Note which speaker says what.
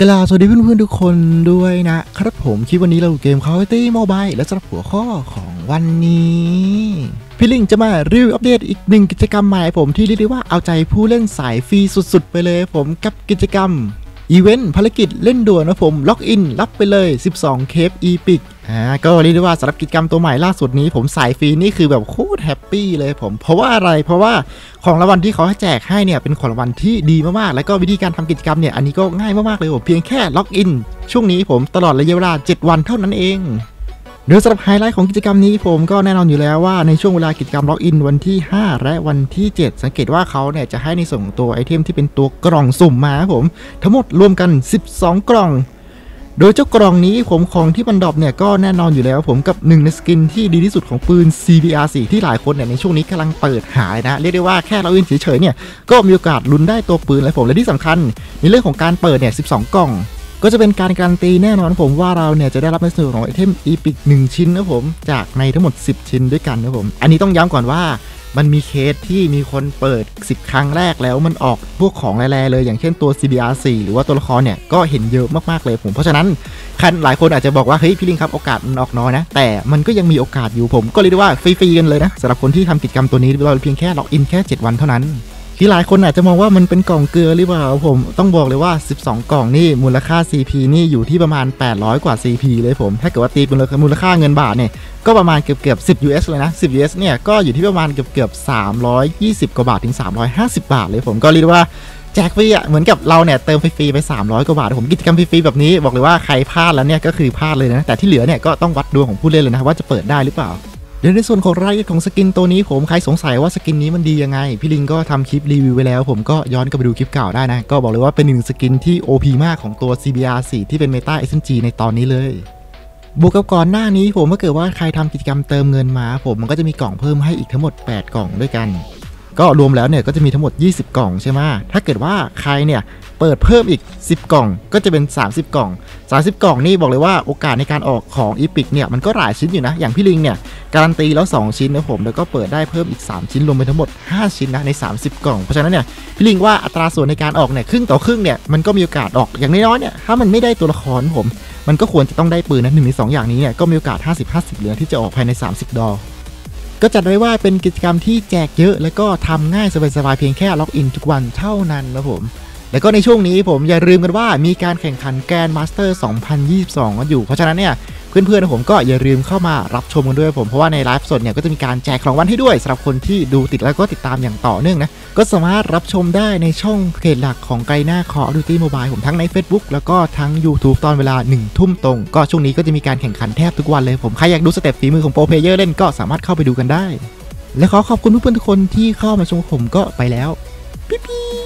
Speaker 1: กล่าวสวัสดีเพื่อนๆทุกคนด้วยนะครับผมคลิปวันนี้เราเกม Call of Duty Mobile และสำหรับหัวข้อของวันนี้พี่ลิงจะมารีวิวอัปเดตอีกหนึ่งกิจกรรมใหม่ผมที่เรียกได้ว่าเอาใจผู้เล่นสายฟรีสุดๆไปเลยผมกับกิจกรรมอีเวนต์ภารกิจเล่นด่วนนะผมล็อกอินรับไปเลย12เคปอีพิกก็เรียกได้ว่าสำหรับกิจกรรมตัวใหม่ล่าสุดนี้ผมสายฟรีนี่คือแบบโคตรแฮปปี้เลยผมเพราะว่าอะไรเพราะว่าของรางวัลที่เขาให้แจกให้เนี่ยเป็นของรางวัลที่ดีมากๆแล้วก็วิธีการทำกิจกรรมเนี่ยอันนี้ก็ง่ายมากๆเลยผมเพียงแค่ล็อกอินช่วงนี้ผมตลอดระยะเวลา7วันเท่านั้นเองโดยสำหรับไฮไลท์ของกิจกรรมนี้ผมก็แน่นอนอยู่แล้วว่าในช่วงเวลากิจกรรมล็อกอินวันที่5และวันที่7สังเกตว่าเขาเนี่ยจะให้ในส่งตัวไอเทมที่เป็นตัวกล่องสุ่มมาผมทั้งหมดรวมกัน12กล่องโดยเจ้ากล่องนี้ผมของที่มันดรอปเนี่ยก็แน่นอนอยู่แล้วผมกับ1ในสกินที่ดีที่สุดของปืน CBR4 ที่หลายคนเนี่ยในช่วงนี้กำลังเปิดหาเลยนะเรียกได้ว่าแค่เราเล่นเฉยๆเนี่ยก็มีโอกาสลุ้นได้ตัวปืนและผมและที่สำคัญในเรื่องของการเปิดเนี่ย12กล่องก็จะเป็นการการันตีแน่นอนผมว่าเราเนี่ยจะได้รับในส่วนของไอเทมอีพิก1ชิ้นนะผมจากในทั้งหมด10ชิ้นด้วยกันนะผมอันนี้ต้องย้ำก่อนว่ามันมีเคสที่มีคนเปิด10ครั้งแรกแล้วมันออกพวกของแร่ๆเลยอย่างเช่นตัว CBR4 หรือว่าตัวละครเนี่ยก็เห็นเยอะมากๆเลยผมเพราะฉะนั้นหลายคนอาจจะบอกว่าเฮ้ยพี่ลิงครับโอกาสมันออกน้อยนะแต่มันก็ยังมีโอกาสอยู่ผมก็เลยได้ว่าฟรีๆกันเลยนะสำหรับคนที่ทำกิจกรรมตัวนี้เราเพียงแค่ล็อกอินแค่7วันเท่านั้นที่หลายคนอาจจะมองว่ามันเป็นกล่องเกลือหรือเปล่าผมต้องบอกเลยว่า12กล่องนี่มูลค่า CP นี่อยู่ที่ประมาณ800กว่า CP เลยผมถ้าเกิดว่าตีเป็นมูลค่าเงินบาทเนี่ยก็ประมาณเกือบ10 US เลยนะ10 US เนี่ยก็อยู่ที่ประมาณเกือบ320กว่าบาทถึง350บาทเลยผมก็เรียกว่าแจกฟรีเหมือนกับเราเนี่ยเติมฟรีไป300กว่าบาทผมกิจกรรมฟรีแบบนี้บอกเลยว่าใครพลาดแล้วเนี่ยก็คือพลาดเลยนะแต่ที่เหลือเนี่ยก็ต้องวัดดวงของผู้เล่นเลยนะว่าจะเปิดได้หรือเปล่าเดี๋ยวในส่วนของรายละเอียดของสกินตัวนี้ผมใครสงสัยว่าสกินนี้มันดียังไงพี่ลิงก็ทำคลิปรีวิวไว้แล้วผมก็ย้อนกลับไปดูคลิปเก่าได้นะก็บอกเลยว่าเป็นหนึ่งสกินที่ OP มากของตัว CBR4 ที่เป็น Meta SMG ในตอนนี้เลยบวกกับก่อนหน้านี้ผมถ้าเกิดว่าใครทำกิจกรรมเติมเงินมาผมมันก็จะมีกล่องเพิ่มให้อีกทั้งหมด8กล่องด้วยกันก็รวมแล้วเนี่ยก็จะมีทั้งหมด20กล่องใช่ไหมถ้าเกิดว่าใครเนี่ยเปิดเพิ่มอีก10กล่องก็จะเป็น30กล่อง30กล่องนี่บอกเลยว่าโอกาสในการออกของอีพิกเนี่ยมันก็หลายชิ้นอยู่นะอย่างพี่ลิงเนี่ยการันตีแล้ว2ชิ้นนะผมแล้วก็เปิดได้เพิ่มอีก3ชิ้นรวมเป็นทั้งหมด5ชิ้นนะใน30กล่องเพราะฉะนั้นเนี่ยพี่ลิงว่าอัตราส่วนในการออกเนี่ยครึ่งต่อครึ่งเนี่ยมันก็มีโอกาสออกอย่างน้อยๆเนี่ยถ้ามันไม่ได้ตัวละครผมมันก็ควรจะต้องได้ปืนนะ1ใน2อย่างนี้เนี่ยก็มีโอกาส50-50เหลือที่จะออกภายใน30ดอลก็จัดไว้ว่าเป็นกิจกรรมที่แจกเยอะแล้วก็ทำง่ายสบายๆเพียงแค่ล็อกอินทุกวันเท่านั้นนะผมแล้วก็ในช่วงนี้ผมอย่าลืมกันว่ามีการแข่งขันแกรนด์มาสเตอร์2022กันอยู่เพราะฉะนั้นเนี่ยเพื่อนๆผมก็อย่าลืมเข้ามารับชมกันด้วยผมเพราะว่าในไลฟ์สดเนี่ยก็จะมีการแจกรางวัลให้ด้วยสำหรับคนที่ดูติดแล้วก็ติดตามอย่างต่อเนื่องนะก็สามารถรับชมได้ในช่องเพจหลักของไกลหน้า Call of Duty Mobile ผมทั้งใน Facebook แล้วก็ทั้ง YouTube ตอนเวลา 1 ทุ่มตรงก็ช่วงนี้ก็จะมีการแข่งขันแทบทุกวันเลยผมใครอยากดูสเต็ปฝีมือของโปรเพลเยอร์เล่นก็สามารถเข้าไปดูกันได้และขอขอบคุณเพื่อนๆทุกคนที่เข้ามาชมผมก็ไปแล้วปิ๊